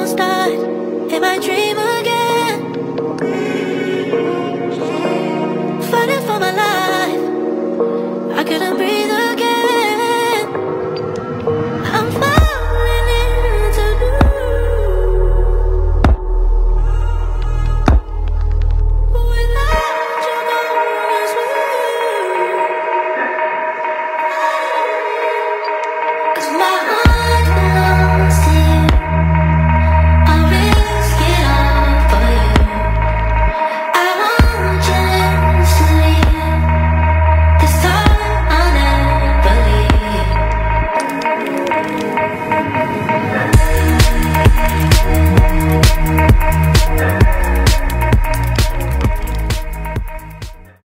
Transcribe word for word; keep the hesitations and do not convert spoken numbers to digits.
start in my dream again. Fighting for my life, I couldn't breathe again. I'm falling into you. Without you going through, 'cause my